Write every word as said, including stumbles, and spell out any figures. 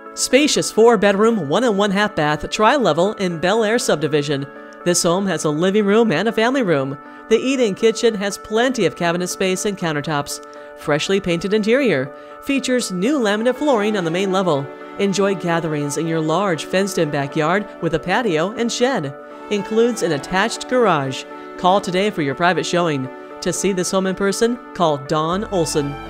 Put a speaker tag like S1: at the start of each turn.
S1: Spacious four-bedroom, one and one-half bath tri-level in Belle Aire Subdivision. This home has a living room and a family room. The eat-in kitchen has plenty of cabinet space and countertops. Freshly painted interior. Features new laminate flooring on the main level. Enjoy gatherings in your large fenced-in backyard with a patio and shed. Includes an attached garage. Call today for your private showing. To see this home in person, call Dawn Olson.